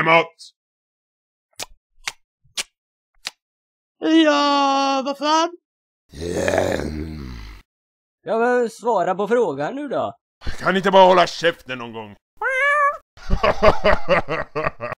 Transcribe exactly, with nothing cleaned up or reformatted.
Hemåt! Ja, vad fan? Ja, men svara på frågan nu då. Kan inte bara hålla käften någon gång?